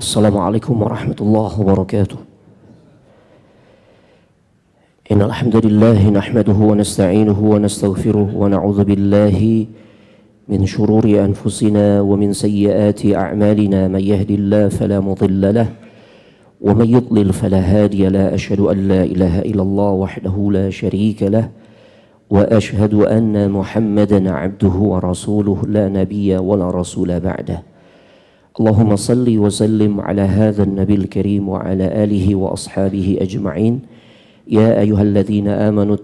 Assalamualaikum warahmatullahi wabarakatuh. Innal hamdalillah nahmaduhu wa nasta'inuhu wa nastaghfiruh wa na'udzu billahi min shururi anfusina wa min sayyiati a'malina man yahdihillahu fala mudilla lahu wa man yudlil fala hadiya lahu. Asyhadu an la ilaha illallah wahdahu la syarika lahu wa asyhadu anna Muhammadan 'abduhu wa rasuluhu la nabiyya wa la rasula ba'dahu. Allahumma salli wa sallim ala hadzal nabil karim wa ala alihi wa ashabihi ajma'in. Ya ayyuhalladzina amanu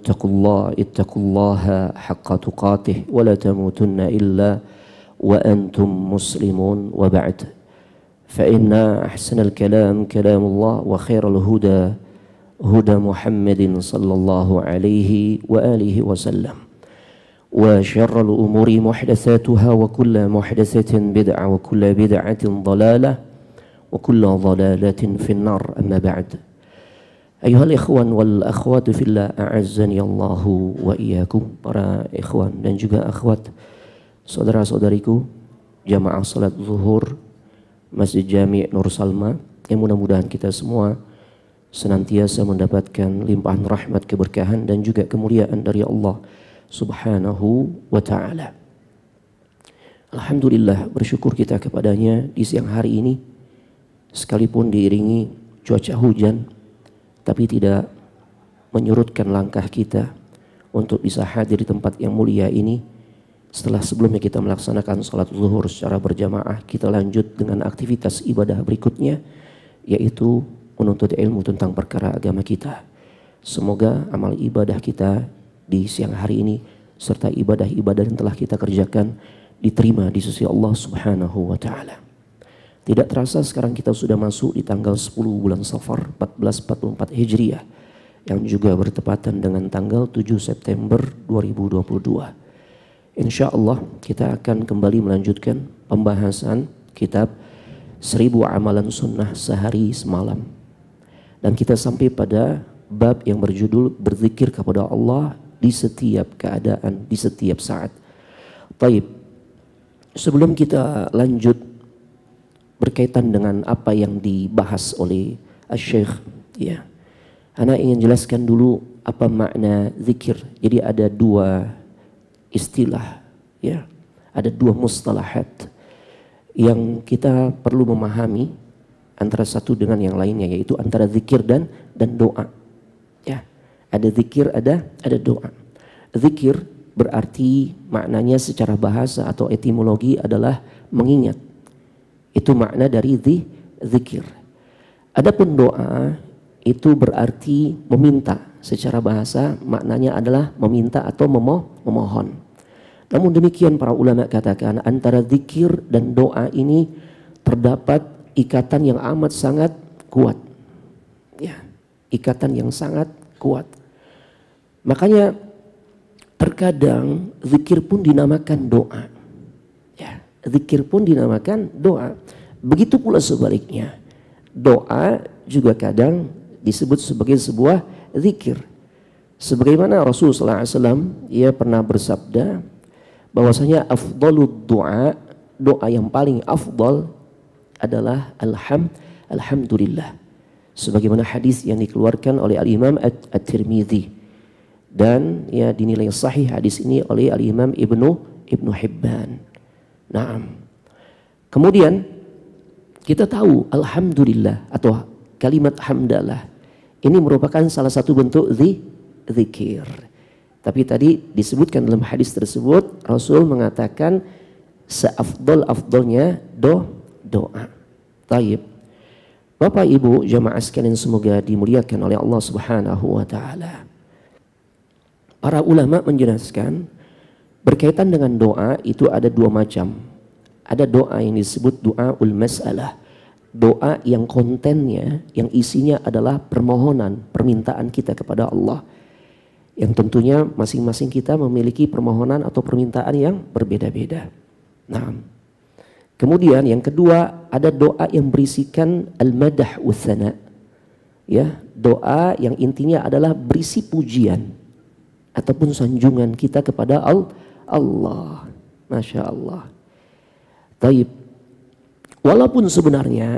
ittaqullaha haqqa tuqatih wa la tamutunna illa wa antum muslimun wa ba'd. Fa inna ahsanal kalam kalamullah wa khairal huda huda Muhammadin sallallahu alaihi wa alihi wa sallam. وشر الأمور محدثاتها وكل محدثة بدعة وكل بدعة ضلالة وكل ضلالة في النار. أما بعد أيها الإخوان والأخوات في الله أعزني الله وإياكم. Para ikhwan dan juga akhwat, saudara-saudariku jamaah salat zuhur Masjid Jami' Nur Salma, yang mudah-mudahan kita semua senantiasa mendapatkan limpahan rahmat, keberkahan dan juga kemuliaan dari Allah Subhanahu wa ta'ala. Alhamdulillah, bersyukur kita kepadanya di siang hari ini, sekalipun diiringi cuaca hujan, tapi tidak menyurutkan langkah kita untuk bisa hadir di tempat yang mulia ini. Setelah sebelumnya kita melaksanakan salat zuhur secara berjamaah, kita lanjut dengan aktivitas ibadah berikutnya, yaitu menuntut ilmu tentang perkara agama kita. Semoga amal ibadah kita di siang hari ini serta ibadah-ibadah yang telah kita kerjakan diterima di sisi Allah Subhanahu wa ta'ala. Tidak terasa sekarang kita sudah masuk di tanggal 10 bulan Safar 1444 Hijriah, yang juga bertepatan dengan tanggal 7 September 2022. Insya Allah kita akan kembali melanjutkan pembahasan kitab 1000 Amalan Sunnah Sehari Semalam, dan kita sampai pada bab yang berjudul berzikir kepada Allah di setiap keadaan, di setiap saat. Baik, sebelum kita lanjut berkaitan dengan apa yang dibahas oleh Syekh, ya, ana ingin jelaskan dulu apa makna zikir. Jadi ada dua istilah, ya, ada dua mustalahat yang kita perlu memahami antara satu dengan yang lainnya, yaitu antara zikir dan doa. Ya. Ada zikir, ada doa. Zikir berarti maknanya secara bahasa atau etimologi adalah mengingat. Itu makna dari zikir. Adapun doa itu berarti meminta. Secara bahasa maknanya adalah meminta atau memohon. Namun demikian para ulama katakan antara zikir dan doa ini terdapat ikatan yang amat sangat kuat. Ya, ikatan yang sangat kuat. Makanya terkadang zikir pun dinamakan doa. Ya, zikir pun dinamakan doa. Begitu pula sebaliknya. Doa juga kadang disebut sebagai sebuah zikir. Sebagaimana Rasulullah SAW, ia pernah bersabda bahwasanya afdalud doa, doa yang paling afdal adalah alhamdulillah. Sebagaimana hadis yang dikeluarkan oleh Al-Imam At-Tirmidzi, dan ya dinilai sahih hadis ini oleh Al-Imam Ibnu Hibban. Naam. Kemudian kita tahu alhamdulillah atau kalimat hamdalah ini merupakan salah satu bentuk zikir. Tapi tadi disebutkan dalam hadis tersebut Rasul mengatakan seafdal-afdalnya doa. Taib. Bapak Ibu jamaah sekalian, semoga dimuliakan oleh Allah Subhanahu wa ta'ala. Para ulama menjelaskan berkaitan dengan doa itu ada dua macam. Ada doa yang disebut doaul mas'alah. Doa yang kontennya, yang isinya adalah permohonan, permintaan kita kepada Allah. Yang tentunya masing-masing kita memiliki permohonan atau permintaan yang berbeda-beda. Nah, kemudian yang kedua ada doa yang berisikan al-madah wa thana. Ya, doa yang intinya adalah berisi pujian ataupun sanjungan kita kepada Allah. Masya Allah. Taib. Walaupun sebenarnya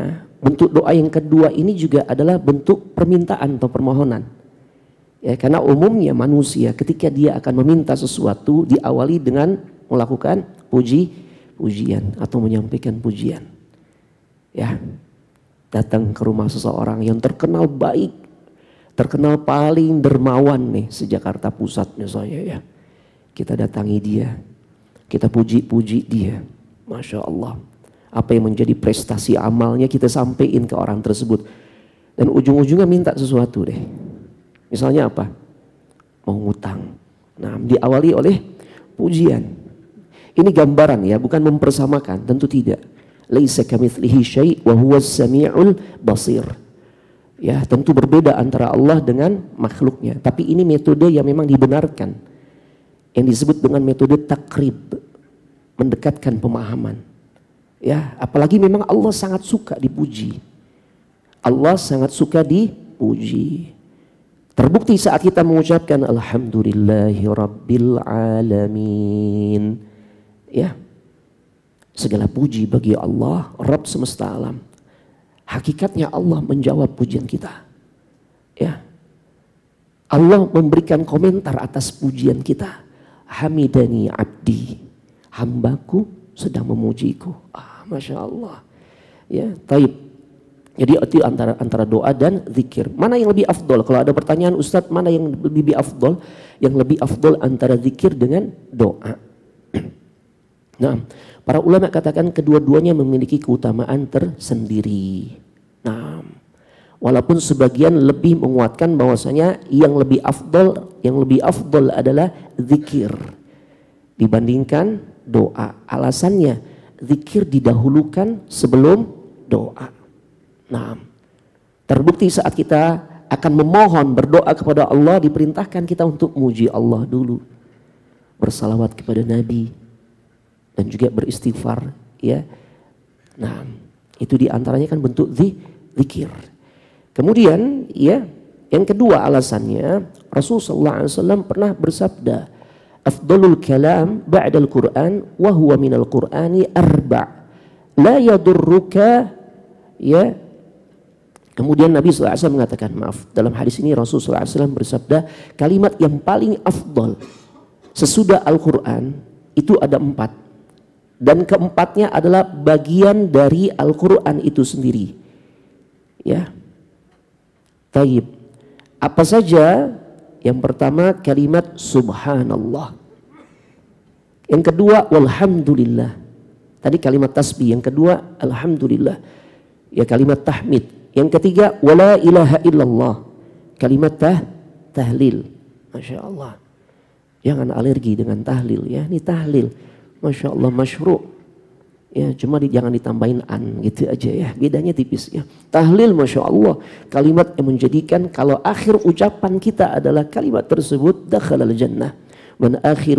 bentuk doa yang kedua ini juga adalah bentuk permintaan atau permohonan. Ya, karena umumnya manusia ketika dia akan meminta sesuatu diawali dengan melakukan pujian atau menyampaikan pujian. Ya, datang ke rumah seseorang yang terkenal baik, terkenal paling dermawan nih se-Jakarta Pusat misalnya ya. Kita datangi dia, kita puji-puji dia, Masya Allah. Apa yang menjadi prestasi amalnya kita sampaikan ke orang tersebut. Dan ujung-ujungnya minta sesuatu deh. Misalnya apa? Mau ngutang. Nah, diawali oleh pujian. Ini gambaran ya, bukan mempersamakan, tentu tidak. Laisa kamitslihi syai' wa huwas sami'ul basir. Ya, tentu berbeda antara Allah dengan makhluknya. Tapi ini metode yang memang dibenarkan. Yang disebut dengan metode takrib, mendekatkan pemahaman. Ya, apalagi memang Allah sangat suka dipuji. Allah sangat suka dipuji. Terbukti saat kita mengucapkan Alhamdulillahi Rabbil Alamin. Ya, segala puji bagi Allah, Rabb semesta alam. Hakikatnya Allah menjawab pujian kita. Ya, Allah memberikan komentar atas pujian kita. Hamidani abdi, hambaku sedang memujiku. Masya Allah. Ya, taib. Jadi itu antara doa dan zikir. Mana yang lebih afdol? Kalau ada pertanyaan Ustadz, mana yang lebih afdol? Yang lebih afdol antara zikir dengan doa. Nah, para ulama katakan kedua-duanya memiliki keutamaan tersendiri. Nah, walaupun sebagian lebih menguatkan bahwasanya yang lebih afdol adalah zikir dibandingkan doa. Alasannya zikir didahulukan sebelum doa. Nah, terbukti saat kita akan memohon berdoa kepada Allah diperintahkan kita untuk muji Allah dulu, bersalawat kepada Nabi dan juga beristighfar. Ya, nah itu diantaranya kan bentuk zikir. Kemudian ya, yang kedua alasannya Rasulullah SAW pernah bersabda, afdalul kalam ba'dal Qur'an wa huwa minal Qur'ani arba' la yadurruka ya. Kemudian Nabi SAW mengatakan, maaf, dalam hadis ini Rasulullah SAW bersabda, kalimat yang paling afdal sesudah Al-Quran itu ada 4. Dan keempatnya adalah bagian dari Al-Quran itu sendiri. Ya, taib. Apa saja? Yang pertama kalimat subhanallah. Yang kedua walhamdulillah. Tadi kalimat tasbih. Yang kedua alhamdulillah. Ya, kalimat tahmid. Yang ketiga wala ilaha illallah. Kalimat tahlil. Masya Allah. Jangan alergi dengan tahlil ya. Ini tahlil. Masya Allah masyru'. Ya, cuma jangan ditambahin an gitu aja ya. Bedanya tipis ya. Tahlil Masya Allah. Kalimat yang menjadikan kalau akhir ucapan kita adalah kalimat tersebut dakhalal jannah. Man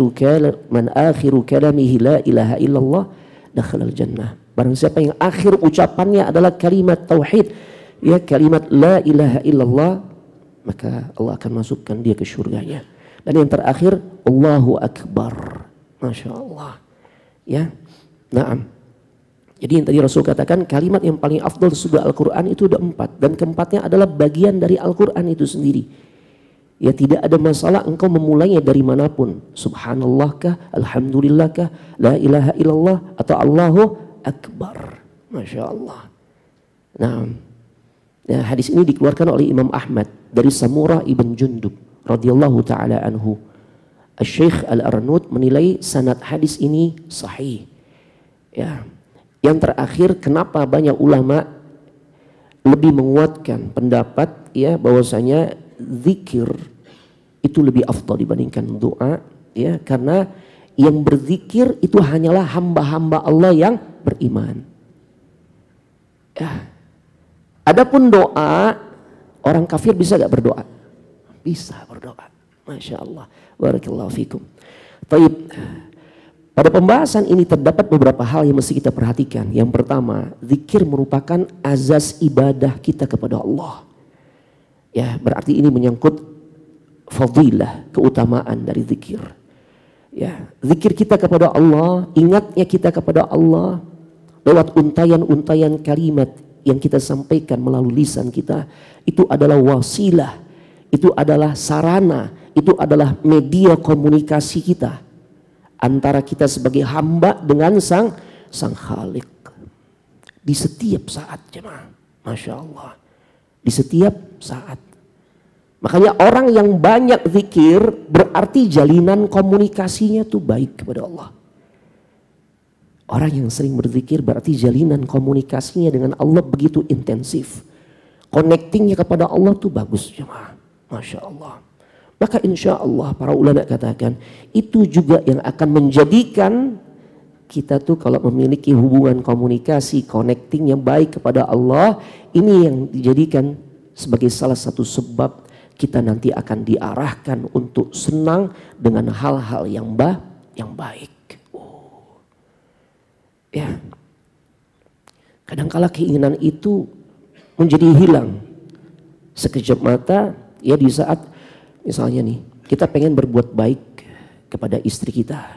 akhiru kalamihi la ilaha illallah dakhalal jannah. Barang siapa yang akhir ucapannya adalah kalimat tauhid, ya, kalimat la ilaha illallah, maka Allah akan masukkan dia ke surganya. Dan yang terakhir Allahu Akbar. Masya Allah. Ya, naam. Jadi yang tadi Rasul katakan kalimat yang paling afdal sesudah Al-Quran itu ada 4. Dan keempatnya adalah bagian dari Al-Quran itu sendiri. Ya, tidak ada masalah engkau memulainya dari manapun. Subhanallah kah, alhamdulillah kah, la ilaha illallah, atau Allahu Akbar. Masya Allah. Nah, ya, hadis ini dikeluarkan oleh Imam Ahmad dari Samurah ibn Jundub radhiyallahu taala anhu. Syekh Al-Arnaud menilai sanad hadis ini sahih. Ya. Yang terakhir, kenapa banyak ulama lebih menguatkan pendapat ya bahwasanya zikir itu lebih afdal dibandingkan doa, ya, karena yang berzikir itu hanyalah hamba-hamba Allah yang beriman. Ya. Adapun doa, orang kafir bisa gak berdoa? Bisa berdoa. Masya Allah. Barakallahu fikum. Taib. Pada pembahasan ini terdapat beberapa hal yang mesti kita perhatikan. Yang pertama, zikir merupakan azas ibadah kita kepada Allah. Ya, berarti ini menyangkut fadilah, keutamaan dari zikir. Ya, zikir kita kepada Allah, ingatnya kita kepada Allah lewat untayan-untayan kalimat yang kita sampaikan melalui lisan kita itu adalah wasilah, itu adalah sarana, itu adalah media komunikasi kita antara kita sebagai hamba dengan sang Khalik. Di setiap saat jemaah, Masya Allah, di setiap saat. Makanya orang yang banyak zikir berarti jalinan komunikasinya tuh baik kepada Allah. Orang yang sering berzikir berarti jalinan komunikasinya dengan Allah begitu intensif. Connectingnya kepada Allah tuh bagus jemaah. Masya Allah. Maka insya Allah para ulama katakan itu juga yang akan menjadikan kita tuh kalau memiliki hubungan komunikasi, connecting yang baik kepada Allah. Ini yang dijadikan sebagai salah satu sebab kita nanti akan diarahkan untuk senang dengan hal-hal yang baik. Ya, kadangkala keinginan itu menjadi hilang sekejap mata. Ya di saat misalnya nih kita pengen berbuat baik kepada istri kita,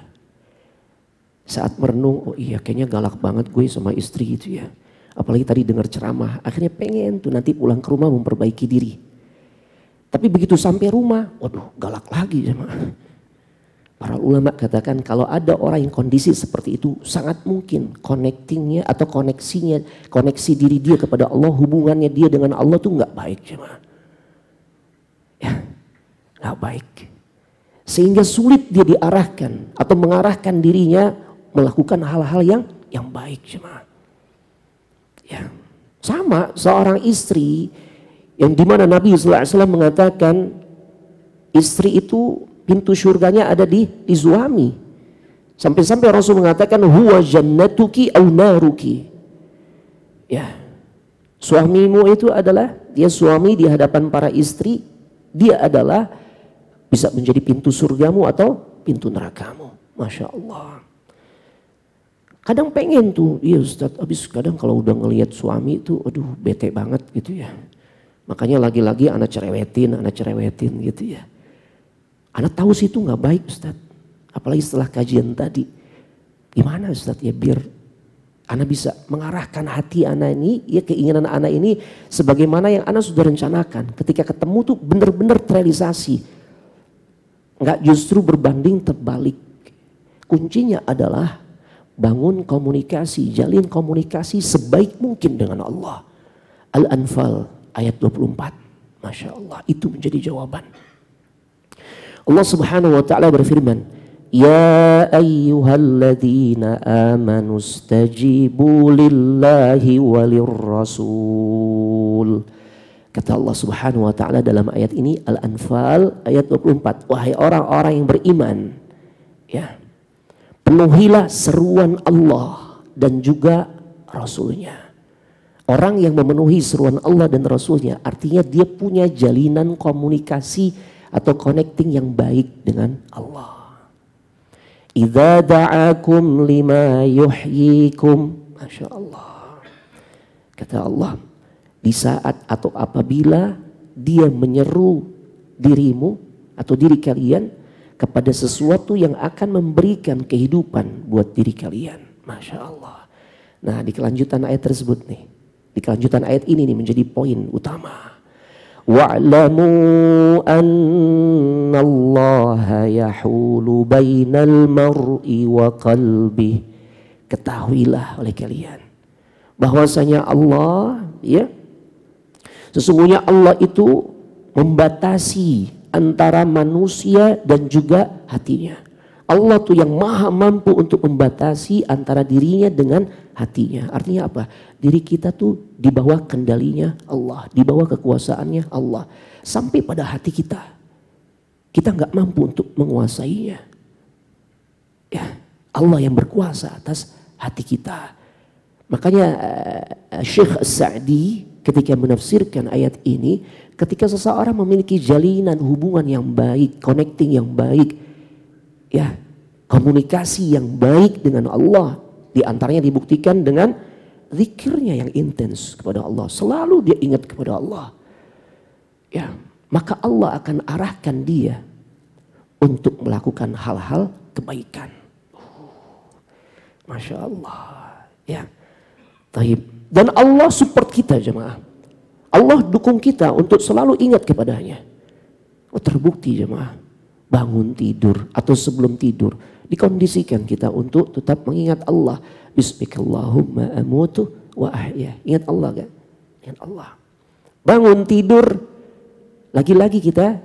saat merenung, oh iya kayaknya galak banget gue sama istri gitu ya. Apalagi tadi dengar ceramah, akhirnya pengen tuh nanti pulang ke rumah memperbaiki diri. Tapi begitu sampai rumah, waduh galak lagi sama. Para ulama katakan kalau ada orang yang kondisi seperti itu sangat mungkin connectingnya atau koneksi diri dia kepada Allah, hubungannya dia dengan Allah tuh nggak baik jemaah. Ya, nggak baik. Sehingga sulit dia diarahkan atau mengarahkan dirinya melakukan hal-hal yang baik jemaah. Ya, sama seorang istri yang dimana Nabi SAW mengatakan istri itu pintu surganya ada di suami. Sampai-sampai Rasul mengatakan huwa jannatuki au naruki. Ya. Suamimu itu adalah dia suami di hadapan para istri, dia adalah bisa menjadi pintu surgamu atau pintu nerakamu. Masya Allah. Kadang pengen tuh, iya Ustaz, habis kadang kalau udah ngelihat suami itu aduh bete banget gitu ya. Makanya lagi-lagi anak cerewetin gitu ya. Anak tahu sih itu nggak baik Ustaz. Apalagi setelah kajian tadi. Gimana Ustaz ya biar anak bisa mengarahkan hati anak ini, ya keinginan anak ini sebagaimana yang anak sudah rencanakan. Ketika ketemu tuh benar-benar terrealisasi. Nggak justru berbanding terbalik. Kuncinya adalah bangun komunikasi, jalin komunikasi sebaik mungkin dengan Allah. Al-Anfal ayat 24. Masya Allah, itu menjadi jawaban. Allah Subhanahu wa taala berfirman, "Ya ayyuhalladzina amanu stajibu lillahi walir rasul." Kata Allah Subhanahu wa taala dalam ayat ini Al-Anfal ayat 24, wahai orang-orang yang beriman, ya, penuhilah seruan Allah dan juga Rasulnya. Orang yang memenuhi seruan Allah dan Rasulnya artinya dia punya jalinan komunikasi atau connecting yang baik dengan Allah. Idza da'akum lima yuhyikum. Masya Allah. Kata Allah, di saat atau apabila dia menyeru dirimu atau diri kalian kepada sesuatu yang akan memberikan kehidupan buat diri kalian. Masya Allah. Nah di kelanjutan ayat tersebut nih, di kelanjutan ayat ini nih menjadi poin utama. Wa'lamu annallaha yahulu bainal mar'i wa qalbih. Ketahuilah oleh kalian bahwasanya Allah, ya, sesungguhnya Allah itu membatasi antara manusia dan juga hatinya. Allah tuh yang maha mampu untuk membatasi antara dirinya dengan hatinya. Artinya apa? Diri kita tuh di bawah kendalinya Allah, di bawah kekuasaannya Allah. Sampai pada hati kita, kita nggak mampu untuk menguasainya. Ya, Allah yang berkuasa atas hati kita. Makanya Syekh Sa'di ketika menafsirkan ayat ini, ketika seseorang memiliki jalinan hubungan yang baik, connecting yang baik, ya, komunikasi yang baik dengan Allah, di antaranya dibuktikan dengan zikirnya yang intens kepada Allah. Selalu dia ingat kepada Allah. Ya, maka Allah akan arahkan dia untuk melakukan hal-hal kebaikan. Masya Allah. Ya, taib. Dan Allah support kita jemaah. Allah dukung kita untuk selalu ingat kepadanya. Oh, terbukti jemaah, bangun tidur atau sebelum tidur dikondisikan kita untuk tetap mengingat Allah. Bismillahumma amutu wa ahya. Ingat Allah kan? Ingat Allah. Bangun tidur, lagi-lagi kita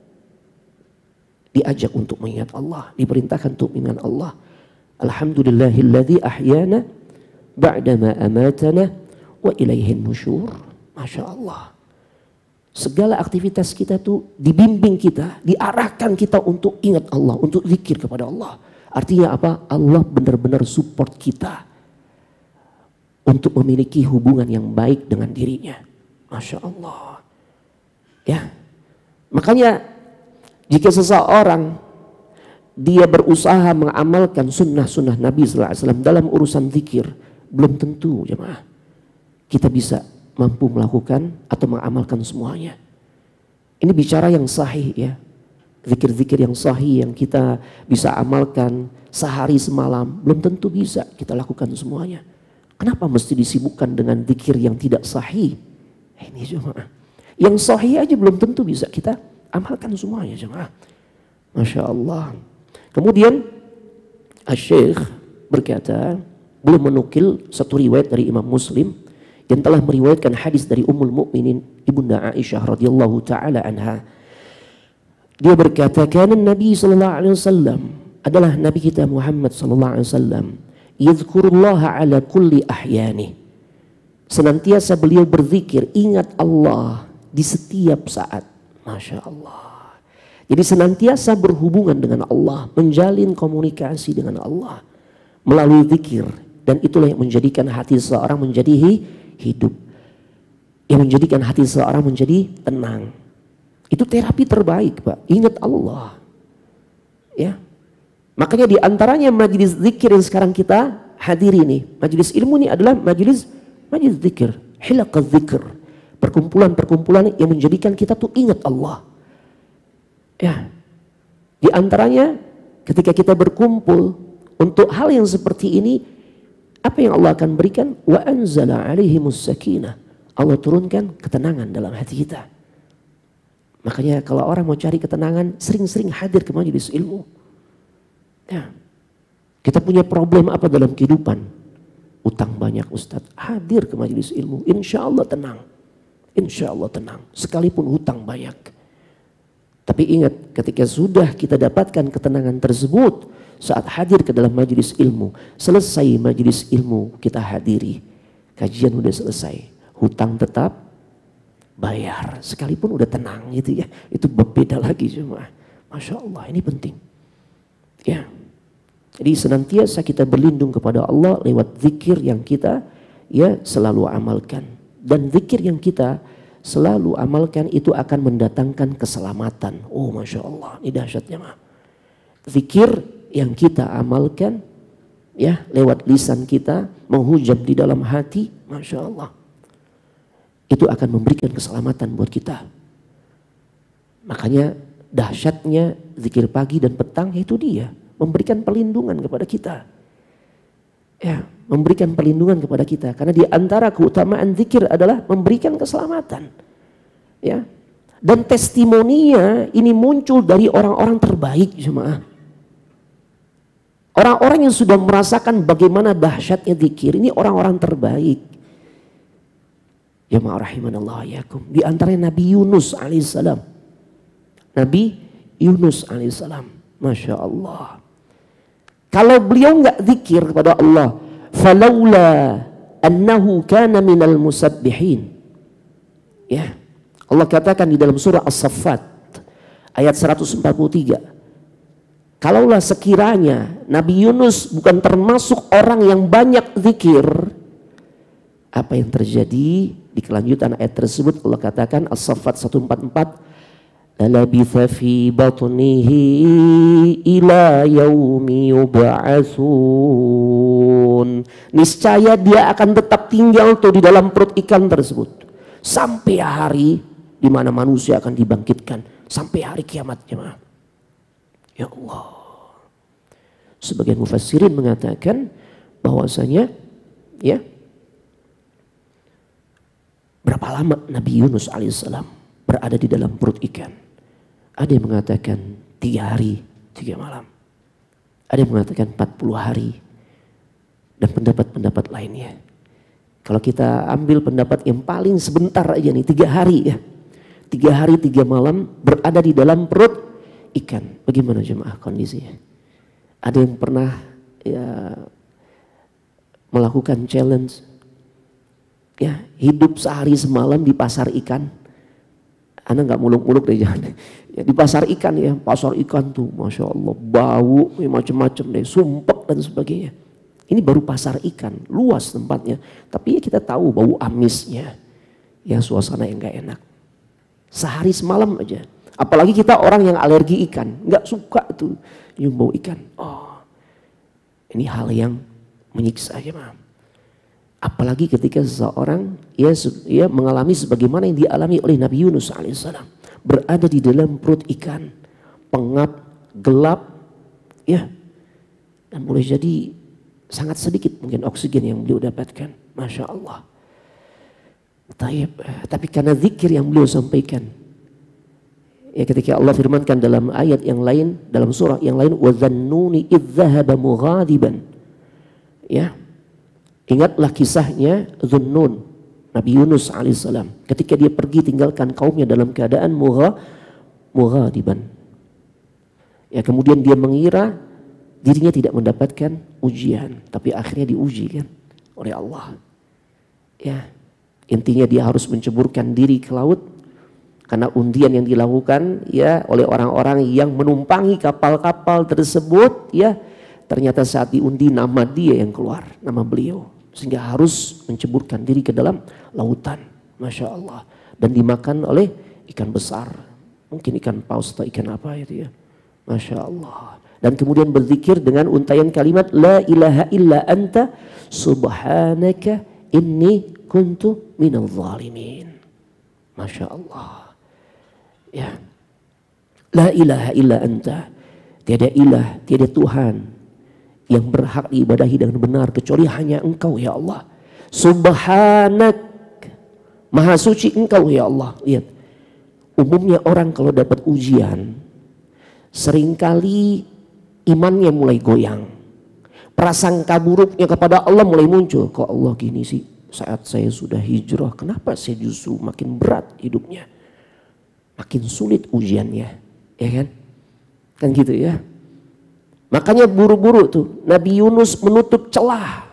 diajak untuk mengingat Allah, diperintahkan untuk mengingat Allah. Alhamdulillahilladzi ahyana ba'dama amatana wa ilaihin nusyur. Masya Allah. Segala aktivitas kita tuh dibimbing kita, diarahkan kita untuk ingat Allah, untuk zikir kepada Allah. Artinya apa? Allah benar-benar support kita untuk memiliki hubungan yang baik dengan dirinya. Masya Allah. Ya. Makanya jika seseorang dia berusaha mengamalkan sunnah-sunnah Nabi SAW dalam urusan zikir, belum tentu jemaah kita bisa mampu melakukan atau mengamalkan semuanya. Ini bicara yang sahih ya. Zikir-zikir yang sahih yang kita bisa amalkan sehari semalam, belum tentu bisa kita lakukan semuanya. Kenapa mesti disibukkan dengan zikir yang tidak sahih? Ini jemaah. Yang sahih aja belum tentu bisa kita amalkan semuanya jemaah. Masya Allah. Kemudian Asy-Syaikh berkata, belum menukil satu riwayat dari Imam Muslim yang telah meriwayatkan hadis dari Ummul Mukminin Ibunda Aisyah radhiyallahu taala anha. Dia berkata, "Kana Nabi sallallahu alaihi wasallam, adalah Nabi kita Muhammad sallallahu alaihi wasallam, yadhkurullaha ala kulli ahyani." Senantiasa beliau berzikir, ingat Allah di setiap saat. Masya Allah. Jadi senantiasa berhubungan dengan Allah, menjalin komunikasi dengan Allah melalui zikir, dan itulah yang menjadikan hati seseorang menjadi hidup, yang menjadikan hati seseorang menjadi tenang. Itu terapi terbaik, Pak. Ingat Allah. Ya. Makanya di antaranya majelis zikir yang sekarang kita hadiri ini, majelis ilmu ini adalah majelis zikir, hilaqah zikir. Perkumpulan-perkumpulan yang menjadikan kita tuh ingat Allah. Ya. Di antaranya ketika kita berkumpul untuk hal yang seperti ini, apa yang Allah akan berikan? Wa anzala alaihimus sakinah. Allah turunkan ketenangan dalam hati kita. Makanya kalau orang mau cari ketenangan, sering-sering hadir ke majelis ilmu. Ya. Kita punya problem apa dalam kehidupan? Utang banyak Ustaz. Hadir ke majelis ilmu, insya Allah tenang. Insya Allah tenang. Sekalipun hutang banyak. Tapi ingat, ketika sudah kita dapatkan ketenangan tersebut, saat hadir ke dalam majelis ilmu, selesai majelis ilmu kita hadiri, kajian udah selesai, hutang tetap bayar, sekalipun udah tenang gitu ya, itu berbeda lagi semua. Masya Allah, ini penting. Ya, jadi senantiasa kita berlindung kepada Allah lewat zikir yang kita ya selalu amalkan, dan zikir yang kita selalu amalkan itu akan mendatangkan keselamatan. Oh Masya Allah, ini dahsyatnya mah. Zikir yang kita amalkan ya lewat lisan kita, menghujam di dalam hati, Masya Allah, itu akan memberikan keselamatan buat kita. Makanya dahsyatnya zikir pagi dan petang itu dia memberikan perlindungan kepada kita. Ya, memberikan perlindungan kepada kita, karena di antara keutamaan zikir adalah memberikan keselamatan. Ya. Dan testimoninya ini muncul dari orang-orang terbaik jemaah. Orang-orang yang sudah merasakan bagaimana dahsyatnya zikir, ini orang-orang terbaik. Ya ma'rahimanallah yakum. Di antaranya Nabi Yunus alaihissalam. Nabi Yunus alaihissalam. Masya Allah. Kalau beliau nggak zikir kepada Allah, falaula annahu kana minal musabbihin. Ya. Allah katakan di dalam surah As-Saffat ayat 143. Kalaulah sekiranya Nabi Yunus bukan termasuk orang yang banyak zikir, apa yang terjadi? Di kelanjutan ayat tersebut Allah katakan, As-Saffat 144, labitha fi batnihi ila yaumi yub'atsun. Niscaya dia akan tetap tinggal tuh di dalam perut ikan tersebut sampai hari di mana manusia akan dibangkitkan, sampai hari kiamat jemaah. Ya Allah. Sebagian mufassirin mengatakan bahwasanya ya Berapa lama Nabi Yunus alaihissalam berada di dalam perut ikan? Ada yang mengatakan 3 hari 3 malam. Ada yang mengatakan 40 hari. Dan pendapat-pendapat lainnya. Kalau kita ambil pendapat yang paling sebentar aja nih, 3 hari ya. 3 hari 3 malam berada di dalam perut ikan. Bagaimana jemaah kondisinya? Ada yang pernah ya melakukan challenge ya, hidup sehari semalam di pasar ikan. Anda nggak muluk-muluk deh jangan. Ya, di pasar ikan ya, pasar ikan tuh Masya Allah bau ya, macam-macam deh, sumpek dan sebagainya. Ini baru pasar ikan, luas tempatnya. Tapi ya kita tahu bau amisnya. Ya suasana yang gak enak. Sehari semalam aja. Apalagi kita orang yang alergi ikan. Gak suka tuh nyium bau ikan. Oh, ini hal yang menyiksa ya maaf. Apalagi ketika seseorang ya mengalami sebagaimana yang dialami oleh Nabi Yunus alaihissalam. Berada di dalam perut ikan. Pengap, gelap. Ya. Dan boleh jadi sangat sedikit mungkin oksigen yang beliau dapatkan. Masya Allah. Tapi karena zikir yang beliau sampaikan. Ya ketika Allah firmankan dalam ayat yang lain. Dalam surah yang lain. وَذَنُّونِ إِذْ ذَهَبَ مُغَاضِبًا. Ya. Ingatlah kisahnya Dhunnun. Nabi Yunus alaihissalam. Ketika dia pergi tinggalkan kaumnya dalam keadaan mughadiban. Ya kemudian dia mengira dirinya tidak mendapatkan ujian, tapi akhirnya diuji kan oleh Allah. Ya, intinya dia harus menceburkan diri ke laut karena undian yang dilakukan ya oleh orang-orang yang menumpangi kapal-kapal tersebut ya, ternyata saat diundi nama dia yang keluar, nama beliau, sehingga harus menceburkan diri ke dalam lautan. Masya Allah. Dan dimakan oleh ikan besar, mungkin ikan paus atau ikan apa itu ya. Masya Allah. Dan kemudian berzikir dengan untayan kalimat La ilaha illa anta subhanaka inni kuntu minal zalimin. Masya Allah. Ya. La ilaha illa anta. Tiada ilah, tiada Tuhan yang berhak diibadahi dengan benar kecuali hanya Engkau ya Allah. Subhanak. Maha suci Engkau ya Allah. Lihat. Umumnya orang kalau dapat ujian seringkali imannya mulai goyang. Prasangka buruknya kepada Allah mulai muncul. Kok Allah gini sih saat saya sudah hijrah. Kenapa saya justru makin berat hidupnya. Makin sulit ujiannya. Ya kan? Kan gitu ya. Makanya buru-buru tuh Nabi Yunus menutup celah.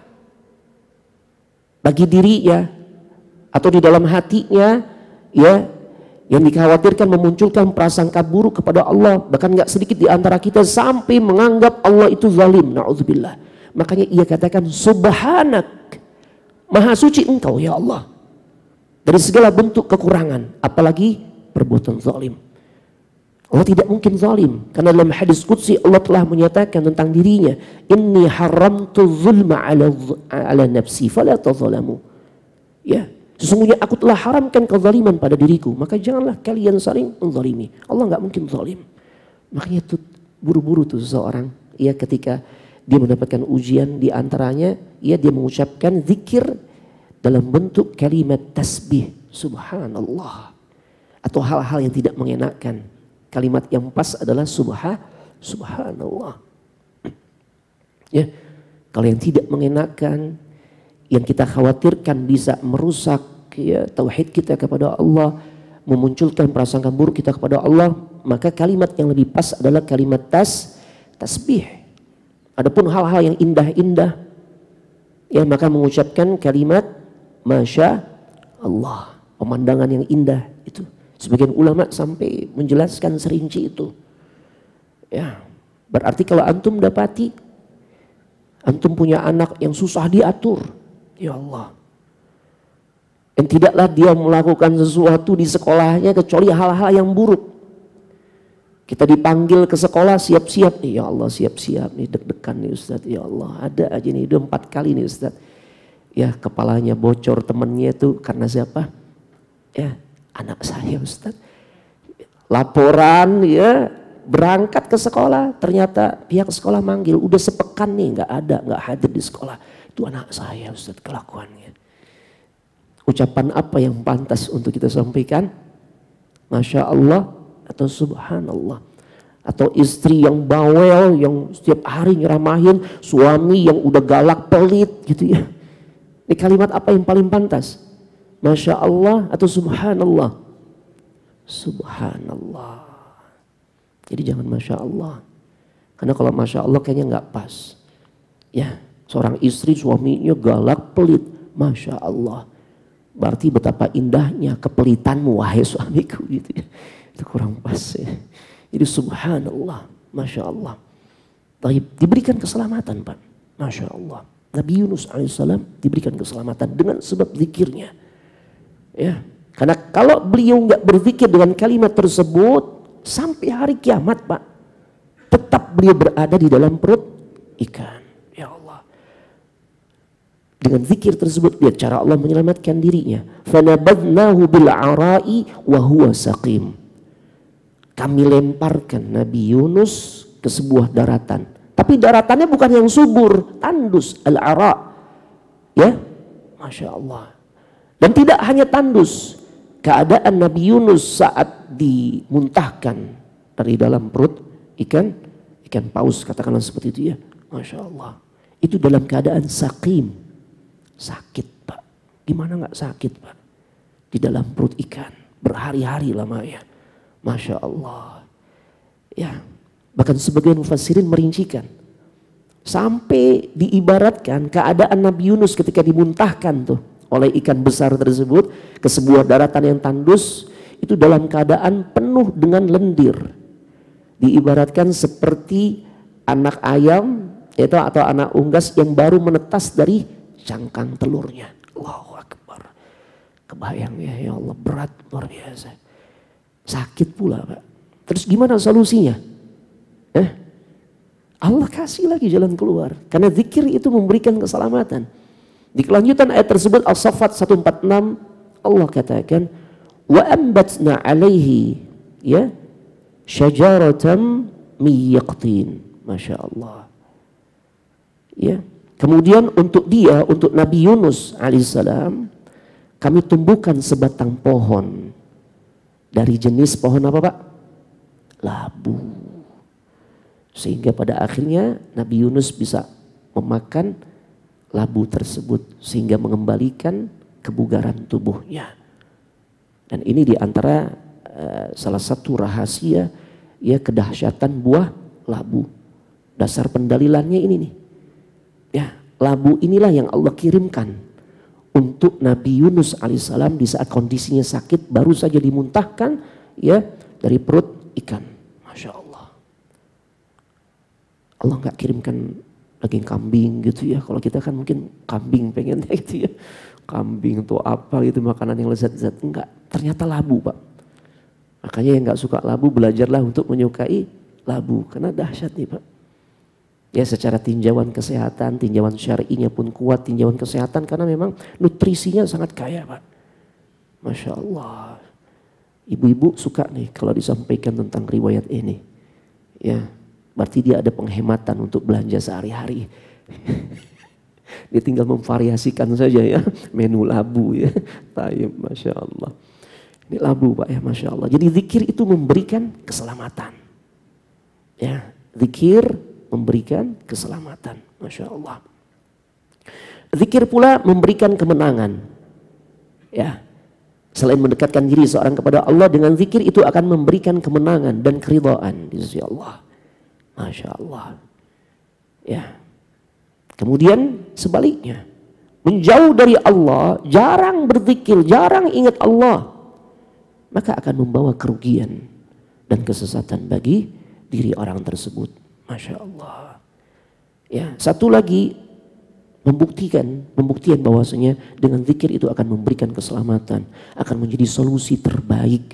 Bagi dirinya. Atau di dalam hatinya. Ya. Yang dikhawatirkan memunculkan prasangka buruk kepada Allah. Bahkan gak sedikit di antara kita sampai menganggap Allah itu zalim. Na'udzubillah. Makanya ia katakan subhanak. Maha suci Engkau ya Allah. Dari segala bentuk kekurangan. Apalagi perbuatan zalim. Allah tidak mungkin zalim. Karena dalam hadis qudsi Allah telah menyatakan tentang dirinya. Inni haramtu zulma ala nafsi fala tazalamu. Ya. Sesungguhnya aku telah haramkan kezaliman pada diriku. Maka janganlah kalian saling menzalimi. Allah gak mungkin zalim. Makanya tuh buru-buru tuh seseorang. Ya ketika dia mendapatkan ujian di antaranya. Ya dia mengucapkan zikir dalam bentuk kalimat tasbih. Subhanallah. Atau hal-hal yang tidak mengenakkan. Kalimat yang pas adalah subhanallah. Ya, kalau yang tidak mengenakkan, yang kita khawatirkan bisa merusak ya, tauhid kita kepada Allah, memunculkan prasangka buruk kita kepada Allah, maka kalimat yang lebih pas adalah kalimat tasbih. Adapun hal-hal yang indah-indah, ya maka mengucapkan kalimat masya Allah, pemandangan yang indah itu. Sebagian ulama sampai menjelaskan serinci itu. Ya, berarti kalau antum dapati, antum punya anak yang susah diatur. Ya Allah. Dan tidaklah dia melakukan sesuatu di sekolahnya kecuali hal-hal yang buruk. Kita dipanggil ke sekolah siap-siap nih. Ya Allah siap-siap nih, deg-degan nih Ustaz. Ya Allah ada aja nih, udah 4 kali nih Ustaz. Ya kepalanya bocor temennya itu karena siapa? Ya. Anak saya Ustaz, laporan ya berangkat ke sekolah, ternyata pihak sekolah manggil, udah sepekan nih nggak hadir di sekolah. Itu anak saya Ustaz kelakuannya. Ucapan apa yang pantas untuk kita sampaikan? Masya Allah atau subhanallah? Atau istri yang bawel, yang setiap hari nyeramahin, suami yang udah galak pelit gitu ya. Ini kalimat apa yang paling pantas? Masya Allah atau subhanallah? Subhanallah. Jadi jangan Masya Allah. Karena kalau Masya Allah kayaknya nggak pas. Ya, seorang istri suaminya galak pelit. Masya Allah. Berarti betapa indahnya kepelitanmu wahai suamiku gitu ya. Itu kurang pas ya. Jadi subhanallah, Masya Allah. Diberikan keselamatan Pak. Masya Allah. Nabi Yunus alaihissalam diberikan keselamatan dengan sebab zikirnya. Ya, karena kalau beliau nggak berzikir dengan kalimat tersebut sampai hari kiamat Pak, tetap beliau berada di dalam perut ikan. Ya Allah. Dengan zikir tersebut lihat cara Allah menyelamatkan dirinya. Fanabadnahu bil ara'i wa huwa saqim. Kami lemparkan Nabi Yunus ke sebuah daratan. Tapi daratannya bukan yang subur, tandus, al-ara. Ya, Masya Allah. Dan tidak hanya tandus. Keadaan Nabi Yunus saat dimuntahkan dari dalam perut ikan paus, katakanlah seperti itu ya. Masya Allah. Itu dalam keadaan sakim. Sakit Pak. Gimana nggak sakit Pak? Di dalam perut ikan. Berhari-hari lamanya. Masya Allah. Ya, bahkan sebagian mufassirin merincikan. Sampai diibaratkan keadaan Nabi Yunus ketika dimuntahkan tuh oleh ikan besar tersebut ke sebuah daratan yang tandus. Itu dalam keadaan penuh dengan lendir. Diibaratkan seperti anak ayam atau anak unggas yang baru menetas dari cangkang telurnya. Allahu Akbar. Kebayang ya Allah, berat luar biasa. Sakit pula Pak. Terus gimana solusinya? Allah kasih lagi jalan keluar. Karena zikir itu memberikan keselamatan. Di kelanjutan ayat tersebut As-Saffat 146 Allah katakan wa ambatna alaihi ya syajaratan min yaqtin. Masya Allah. Ya. Kemudian untuk Nabi Yunus alaihissalam kami tumbuhkan sebatang pohon. Dari jenis pohon apa Pak? Labu. Sehingga pada akhirnya Nabi Yunus bisa memakan labu tersebut. Sehingga mengembalikan kebugaran tubuhnya. Dan ini diantara salah satu rahasia ya kedahsyatan buah labu. Dasar pendalilannya ini nih. Ya, labu inilah yang Allah kirimkan untuk Nabi Yunus alaihissalam di saat kondisinya sakit baru saja dimuntahkan ya dari perut ikan. Masya Allah. Allah nggak kirimkan daging kambing gitu ya. Kalau kita kan mungkin kambing pengennya gitu ya. Kambing atau apa gitu makanan yang lezat-lezat. Enggak, ternyata labu Pak. Makanya yang nggak suka labu belajarlah untuk menyukai labu karena dahsyat nih Pak. Ya secara tinjauan kesehatan, tinjauan syar'inya pun kuat, tinjauan kesehatan karena memang nutrisinya sangat kaya Pak. Masya Allah. Ibu-ibu suka nih kalau disampaikan tentang riwayat ini. Ya, berarti dia ada penghematan untuk belanja sehari-hari. Dia tinggal memvariasikan saja ya menu labu ya. Tayyib, Masya Allah. Ini labu Pak ya, Masya Allah. Jadi zikir itu memberikan keselamatan. Ya, zikir memberikan keselamatan. Masya Allah. Zikir pula memberikan kemenangan. Ya. Selain mendekatkan diri seorang kepada Allah, dengan zikir itu akan memberikan kemenangan dan keridhaan di sisi Allah. Masya Allah. Ya. Kemudian sebaliknya, menjauh dari Allah, jarang berzikir, jarang ingat Allah, maka akan membawa kerugian dan kesesatan bagi diri orang tersebut. Masya Allah. Ya, satu lagi membuktikan bahwasanya dengan zikir itu akan memberikan keselamatan, akan menjadi solusi terbaik.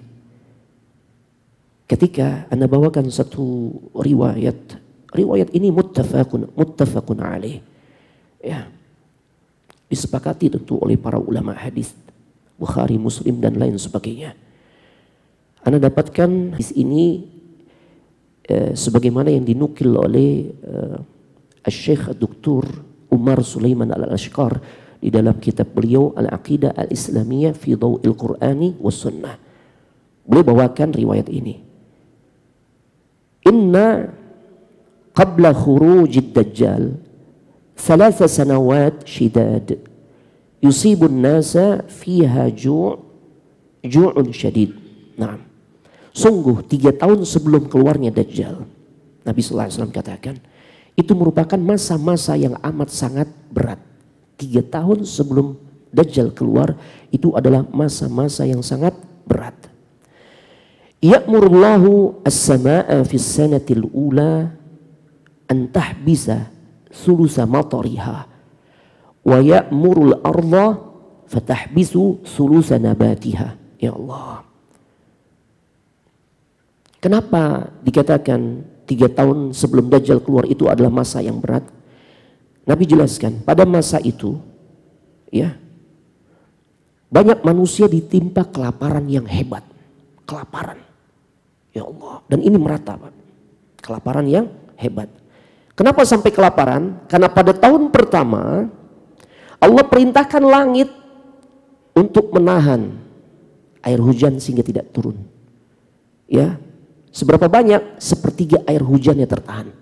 Ketika Anda bawakan satu riwayat ini muttafaqun alaih. Ya. Disepakati tentu oleh para ulama hadis, Bukhari, Muslim dan lain sebagainya. Anda dapatkan hadis ini sebagaimana yang dinukil oleh Syekh Dr. Umar Sulaiman Al-Ashqar di dalam kitab beliau Al-Aqidah Al-Islamiyah fi Dhaw'il Qur'ani was Sunnah. Beliau bawakan riwayat ini. Inna qabla khurujid dajjal 3 sanawat shidad yusibun nasa fiha ju'un syadid. Nah, sungguh 3 tahun sebelum keluarnya Dajjal, Nabi sallallahu alaihi wasallam katakan, itu merupakan masa-masa yang amat sangat berat. 3 tahun sebelum Dajjal keluar itu adalah masa-masa yang sangat berat. Ya'murullahu as-samaa'a fi sanatil ula an tahbisa sulusa matariha wa ya'murul arda fatahbisu sulusa nabatiha. Ya Allah. Kenapa dikatakan 3 tahun sebelum Dajjal keluar itu adalah masa yang berat? Nabi jelaskan, pada masa itu ya, banyak manusia ditimpa kelaparan yang hebat. Kelaparan. Ya Allah. Dan ini merata, Pak. Kelaparan yang hebat. Kenapa sampai kelaparan? Karena pada tahun pertama Allah perintahkan langit untuk menahan air hujan sehingga tidak turun. Ya, seberapa banyak? 1/3 air hujannya tertahan.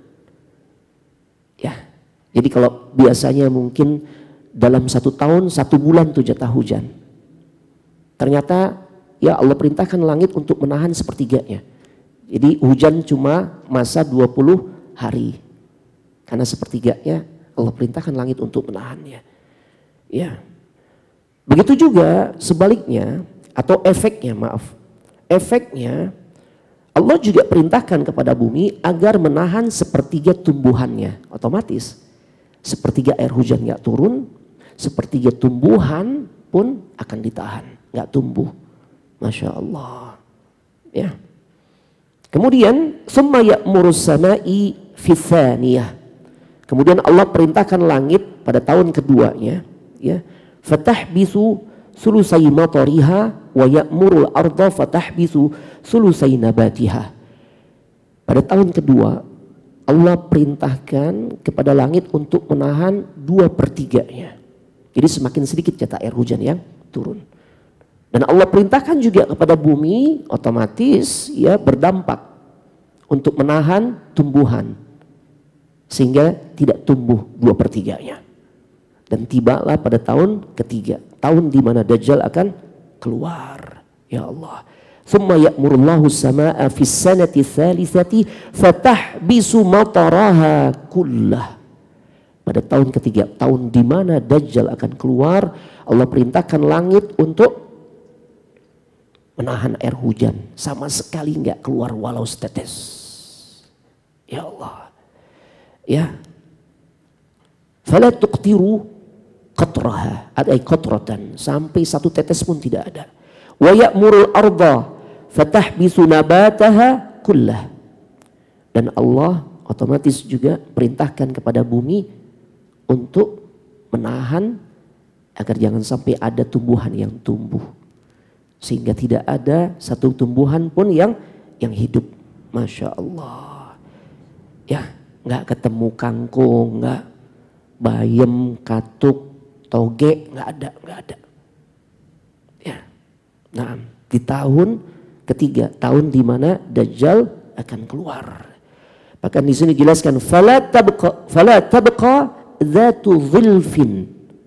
Ya, jadi kalau biasanya mungkin dalam 1 tahun 1 bulan tuh jatah hujan. Ternyata ya Allah perintahkan langit untuk menahan 1/3-nya. Jadi hujan cuma masa 20 hari. Karena 1/3-nya Allah perintahkan langit untuk menahannya. Ya. Begitu juga sebaliknya atau efeknya, maaf. Efeknya Allah juga perintahkan kepada bumi agar menahan 1/3 tumbuhannya. Otomatis 1/3 air hujan nggak turun, 1/3 tumbuhan pun akan ditahan, nggak tumbuh. Masya Allah. Ya. Kemudian summa ya'murus sama'i fi tsaniyah. Kemudian Allah perintahkan langit pada tahun keduanya, ya, fatahbisu sulusai matariha wa ya'murul arda fatahbisu sulusai nabatiha. Pada tahun kedua Allah perintahkan kepada langit untuk menahan 2/3-nya. Jadi semakin sedikit jatah air hujan yang turun. Dan Allah perintahkan juga kepada bumi, otomatis ya berdampak untuk menahan tumbuhan sehingga tidak tumbuh 2/3-nya. Dan tibalah pada tahun ketiga, tahun di mana Dajjal akan keluar. Ya Allah. Tsumma ya'murullahu as-samaa'a fi as-sanati ats-tsalitsati fatahbisu mataraha kullah. Pada tahun ketiga, tahun di mana Dajjal akan keluar, Allah perintahkan langit untuk menahan air hujan, sama sekali nggak keluar walau setetes. Ya Allah. Ya. Fala tuqtiru qatraha, ada qatratan, sampai 1 tetes pun tidak ada. Wa ya'murul arda fatahbisu nabataha kullah. Dan Allah otomatis juga perintahkan kepada bumi untuk menahan agar jangan sampai ada tumbuhan yang tumbuh. Sehingga tidak ada satu tumbuhan pun yang hidup. Masya Allah. Ya, nggak ketemu kangkung, nggak bayam, katuk, toge, nggak ada. Ya, nah di tahun ketiga, tahun di mana Dajjal akan keluar. Bahkan di sini dijelaskan, fala tabqa dzatu dhilfin.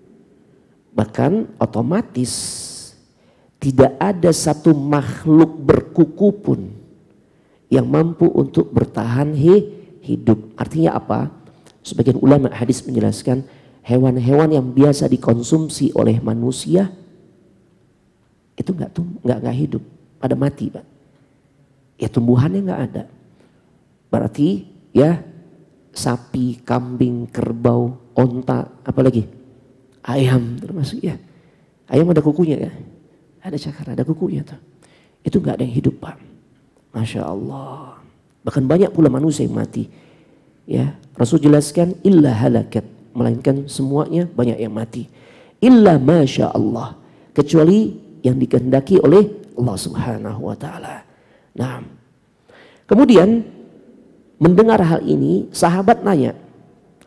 Bahkan otomatis tidak ada satu makhluk berkuku pun yang mampu untuk bertahan hidup. Artinya apa? Sebagian ulama hadis menjelaskan hewan-hewan yang biasa dikonsumsi oleh manusia itu nggak hidup, pada mati, Pak. Ya tumbuhannya nggak ada. Berarti ya sapi, kambing, kerbau, onta, apalagi ayam termasuk ya. Ayam ada kukunya ya. Ada cakar, ada kukunya tuh. Itu nggak ada yang hidup, Pak. Masya Allah. Bahkan banyak pula manusia yang mati. Ya, Rasul jelaskan illa halakat, melainkan semuanya banyak yang mati. Illa masya Allah, kecuali yang dikehendaki oleh Allah Subhanahu wa taala. Nah, kemudian mendengar hal ini, sahabat nanya,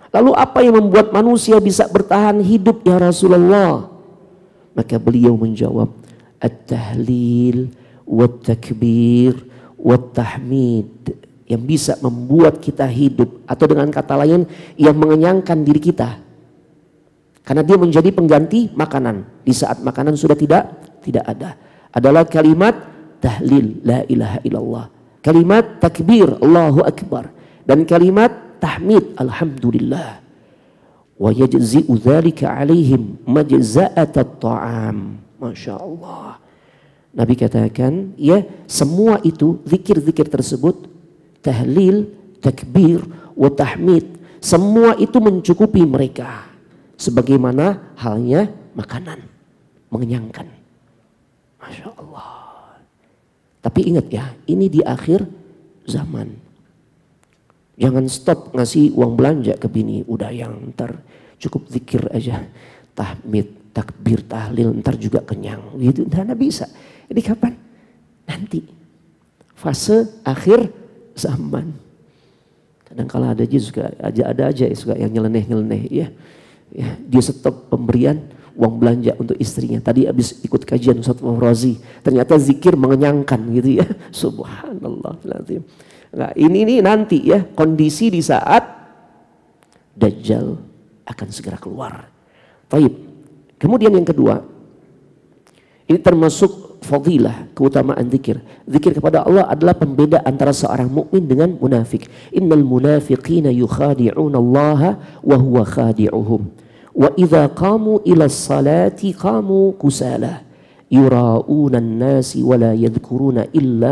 Lalu apa yang membuat manusia bisa bertahan hidup ya Rasulullah? Maka beliau menjawab, at-tahlil, wat-takbir, wat-tahmid. Yang bisa membuat kita hidup, atau dengan kata lain yang mengenyangkan diri kita. Karena dia menjadi pengganti makanan. Di saat makanan sudah tidak ada. Adalah kalimat tahlil, la ilaha illallah. Kalimat takbir, Allahu Akbar. Dan kalimat tahmid, alhamdulillah. Wa yajzi'u dzalika 'alaihim majza'atat ta'am. Masya Allah. Nabi katakan, ya, semua itu zikir-zikir tersebut, tahlil, takbir, wa tahmid, semua itu mencukupi mereka sebagaimana halnya makanan, mengenyangkan. Masya Allah. Tapi ingat ya, ini di akhir zaman. Jangan stop ngasih uang belanja ke bini, udah yang ntar cukup zikir aja, tahmid, takbir, tahlil, ntar juga kenyang. Gitu, nggak bisa. Ini kapan? Nanti. Fase akhir zaman. Kadang kala ada aja suka yang nyeleneh ya. Ya, dia stop pemberian uang belanja untuk istrinya. Tadi habis ikut kajian Ustaz Fawrazi, ternyata zikir mengenyangkan gitu ya. Subhanallah. Nah, ini nanti ya kondisi di saat Dajjal akan segera keluar. Baik. Kemudian yang kedua, ini termasuk fadilah, keutamaan zikir. Zikir kepada Allah adalah pembeda antara seorang mukmin dengan munafik. Innal munafiqina yukhadi'una Allah wa huwa khadi'uhum. Wa idza qamu ila salati qamu kusala. Yura'una an-nasi wa la yadhkuruna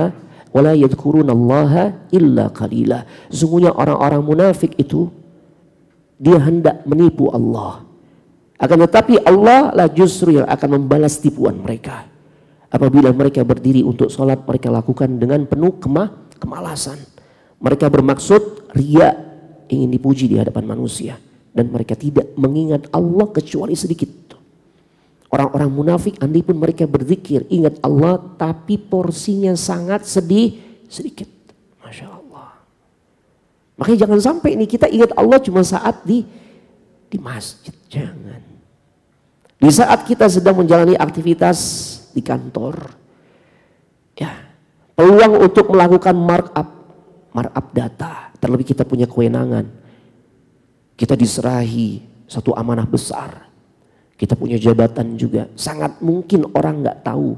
Allah illa qalila. Sesungguhnya orang-orang munafik itu dia hendak menipu Allah. Akan tetapi Allah lah justru yang akan membalas tipuan mereka. Apabila mereka berdiri untuk sholat, mereka lakukan dengan penuh kemalasan. Mereka bermaksud riya, ingin dipuji di hadapan manusia. Dan mereka tidak mengingat Allah kecuali sedikit. Orang-orang munafik, andai pun mereka berzikir, ingat Allah, tapi porsinya sangat sedikit. Masya Allah. Makanya jangan sampai ini kita ingat Allah cuma saat di masjid. Jangan. Di saat kita sedang menjalani aktivitas di kantor, ya, peluang untuk melakukan markup data, terlebih kita punya kewenangan, kita diserahi satu amanah besar. Kita punya jabatan juga. Sangat mungkin orang nggak tahu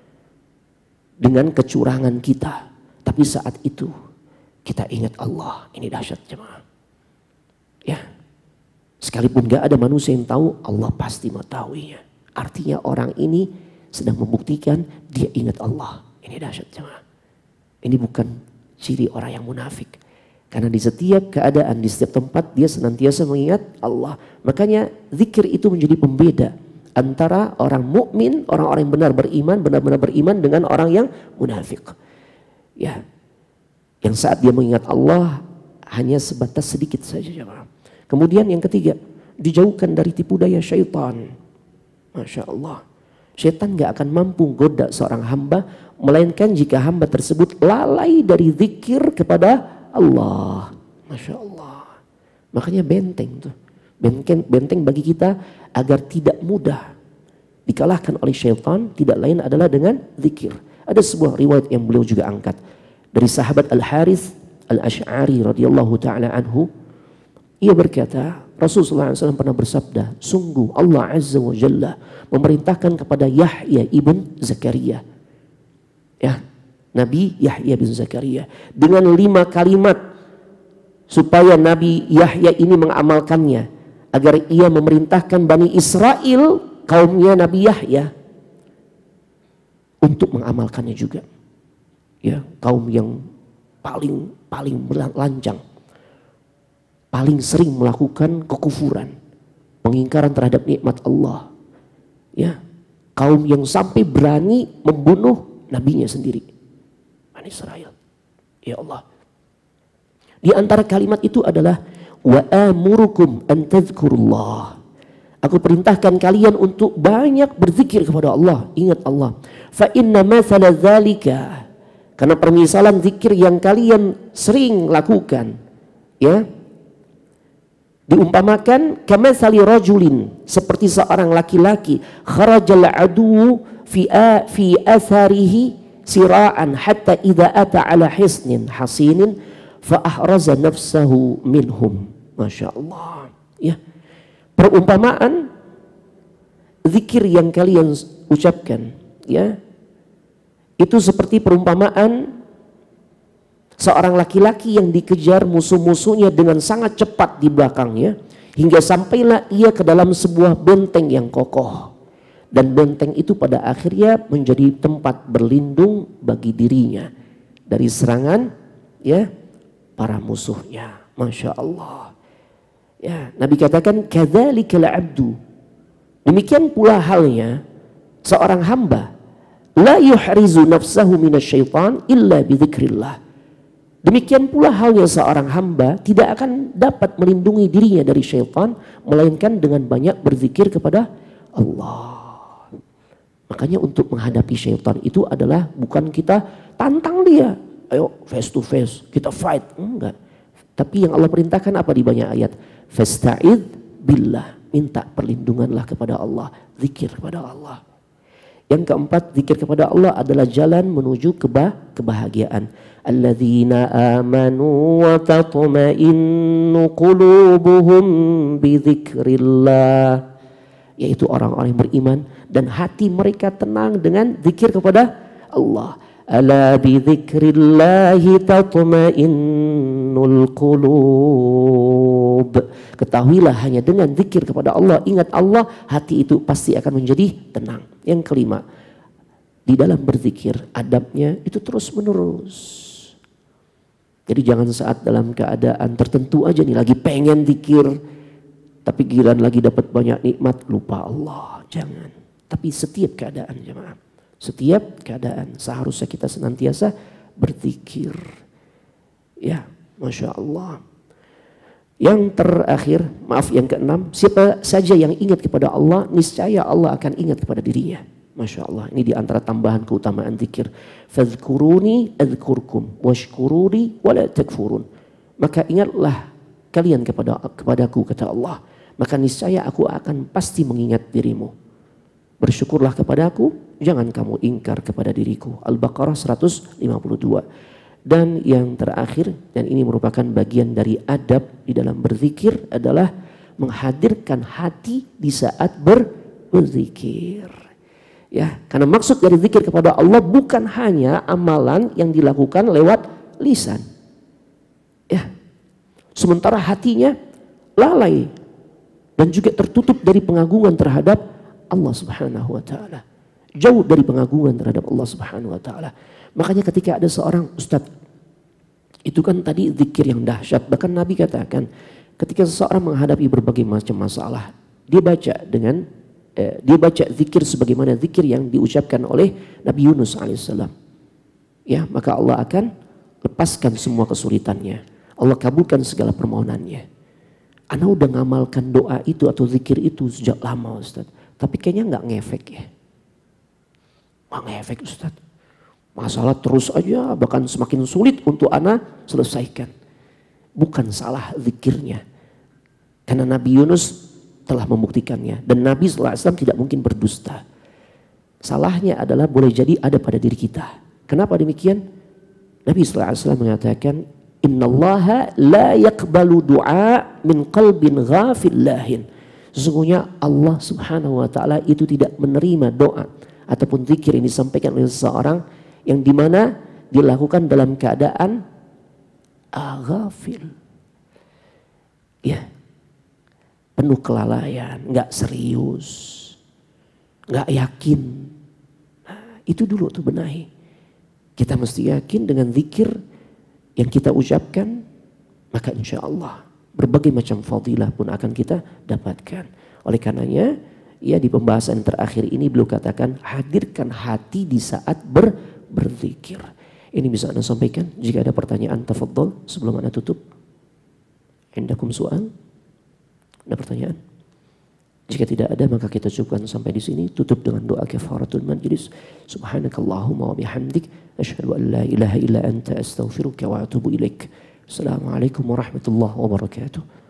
dengan kecurangan kita. Tapi saat itu kita ingat Allah. Ini dahsyat jemaah. Ya. Sekalipun nggak ada manusia yang tahu, Allah pasti mengetahuinya. Artinya orang ini sedang membuktikan dia ingat Allah. Ini dahsyat jemaah. Ini bukan ciri orang yang munafik. Karena di setiap keadaan, di setiap tempat dia senantiasa mengingat Allah. Makanya zikir itu menjadi pembeda antara orang mukmin, orang-orang yang benar-benar beriman dengan orang yang munafik. Ya. Yang saat dia mengingat Allah hanya sebatas sedikit saja jemaah. Kemudian yang ketiga, dijauhkan dari tipu daya syaitan. Masya Allah. Syaitan gak akan mampu goda seorang hamba, melainkan jika hamba tersebut lalai dari zikir kepada Allah. Masya Allah. Makanya benteng tuh. Benteng bagi kita agar tidak mudah dikalahkan oleh syaitan, tidak lain adalah dengan zikir. Ada sebuah riwayat yang beliau juga angkat dari sahabat Al-Harith Al-Ash'ari radhiyallahu ta'ala anhu. Ia berkata, Rasulullah SAW pernah bersabda, sungguh Allah Azza wa Jalla memerintahkan kepada Yahya ibn Zakaria, ya, Nabi Yahya bin Zakaria, dengan 5 kalimat supaya Nabi Yahya ini mengamalkannya, agar ia memerintahkan Bani Israel, kaumnya Nabi Yahya, untuk mengamalkannya juga. Ya, kaum yang paling lancang, paling sering melakukan kekufuran, pengingkaran terhadap nikmat Allah. Ya, kaum yang sampai berani membunuh nabinya sendiri. Israel. Ya Allah. Di antara kalimat itu adalah wa amurukum an tadhkurullah. Aku perintahkan kalian untuk banyak berzikir kepada Allah, ingat Allah. Fa inna mathala dzalika, karena permisalan zikir yang kalian sering lakukan, ya, Diumpamakan kamatsali rajulin, seperti seorang laki-laki, kharajal adu fi atharihi sira'an hatta idza ata ala hisnin hasinin fa ahraza nafsahu minhum. Masya Allah. Ya. Perumpamaan zikir yang kalian ucapkan, ya, itu seperti perumpamaan seorang laki-laki yang dikejar musuh-musuhnya dengan sangat cepat di belakangnya, hingga sampailah ia ke dalam sebuah benteng yang kokoh. Dan benteng itu pada akhirnya menjadi tempat berlindung bagi dirinya dari serangan, ya, para musuhnya. Masya Allah. Ya, Nabi katakan kadzalikal abdu. Demikian pula halnya seorang hamba, la yuhrizu nafsahu minasyaitan illa bidzikrillah. Demikian pula halnya seorang hamba tidak akan dapat melindungi dirinya dari syaitan melainkan dengan banyak berzikir kepada Allah. Makanya untuk menghadapi syaitan itu adalah bukan kita tantang dia, ayo face to face, kita fight, enggak. Tapi yang Allah perintahkan apa di banyak ayat? Fasta'idz billah, minta perlindunganlah kepada Allah, zikir kepada Allah. Yang keempat, zikir kepada Allah adalah jalan menuju kebahagiaan. Alladzina amanu wa tatma'innu qulubuhum bidzikrillah. Yaitu orang-orang yang beriman dan hati mereka tenang dengan zikir kepada Allah. Ala bidzikrillahi tatma'innul qulub. Ketahuilah hanya dengan zikir kepada Allah, ingat Allah, hati itu pasti akan menjadi tenang. Yang kelima, di dalam berzikir adabnya itu terus menerus. Jadi jangan saat dalam keadaan tertentu aja nih lagi pengen zikir, tapi giliran lagi dapat banyak nikmat lupa Allah. Jangan. Tapi setiap keadaan jemaah, setiap keadaan seharusnya kita senantiasa berzikir. Ya, Masya Allah. Yang terakhir, maaf yang keenam, siapa saja yang ingat kepada Allah, niscaya Allah akan ingat kepada dirinya. Masya Allah, ini diantara tambahan keutamaan zikir. Fadhkuruni adzkurkum washkuruni wala takfurun. Maka ingatlah kalian kepadaku, kata Allah. Maka niscaya aku akan pasti mengingat dirimu. Bersyukurlah kepadaku, jangan kamu ingkar kepada diriku. Al-Baqarah 152. Dan yang terakhir, dan ini merupakan bagian dari adab di dalam berzikir, adalah menghadirkan hati di saat berzikir. Ya, karena maksud dari zikir kepada Allah bukan hanya amalan yang dilakukan lewat lisan. Ya. Sementara hatinya lalai dan juga tertutup dari pengagungan terhadap Allah Subhanahu wa taala. Jauh dari pengagungan terhadap Allah Subhanahu wa taala. Makanya ketika ada seorang ustadz, itu kan tadi zikir yang dahsyat. Bahkan Nabi katakan ketika seseorang menghadapi berbagai macam masalah, dia baca zikir sebagaimana zikir yang diucapkan oleh Nabi Yunus alaihissalam. Ya, maka Allah akan lepaskan semua kesulitannya. Allah kabulkan segala permohonannya. Ana udah ngamalkan doa itu atau zikir itu sejak lama Ustaz, tapi kayaknya nggak ngefek ya. Nggak ngefek Ustaz. Masalah terus aja, bahkan semakin sulit untuk ana selesaikan. Bukan salah zikirnya. Karena Nabi Yunus telah membuktikannya. Dan Nabi SAW tidak mungkin berdusta. Salahnya adalah boleh jadi ada pada diri kita. Kenapa demikian? Nabi SAW mengatakan, Innallaha la yakbalu du'a min qalbin ghafillahin. Sesungguhnya Allah Subhanahu wa ta'ala itu tidak menerima doa ataupun zikir yang disampaikan oleh seseorang yang dimana dilakukan dalam keadaan ghafil. Ya. Penuh kelalaian, nggak serius, nggak yakin. Nah, itu dulu tuh benahi. Kita mesti yakin dengan zikir yang kita ucapkan, maka insya Allah berbagai macam fadilah pun akan kita dapatkan. Oleh karenanya, ya di pembahasan terakhir ini beliau katakan hadirkan hati di saat berzikir. Ini bisa Anda sampaikan. Jika ada pertanyaan, tafadhol sebelum Anda tutup. Indakum soal? Ada pertanyaan? Jika tidak ada, maka kita cukupkan sampai di sini. Tutup dengan doa kafaratul majlis. Subhanakallahumma wa bihamdik, asyhadu an la ilaha illa anta astaghfiruka wa atubu ilaik. Assalamualaikum warahmatullahi wabarakatuh.